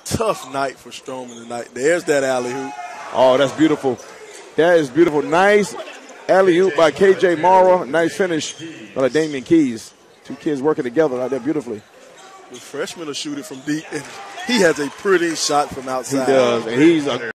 tough night for Stroman tonight. There's that alley-oop. Oh, that's beautiful. That is beautiful. Nice alley-oop by K.J. Maura. Nice finish by LaDamion Keys. Two kids working together out there beautifully. The freshman will shoot it from deep, and he has a pretty shot from outside. He does, and he's a